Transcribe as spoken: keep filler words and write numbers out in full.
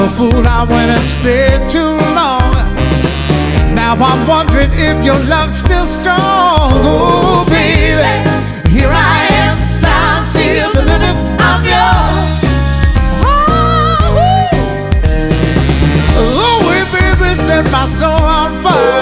fool, I went and stayed too long. Now I'm wondering if your love's still strong. Oh, baby, here I am, signed, sealed, delivered, I'm yours. Oh, oh, baby, set my soul on fire.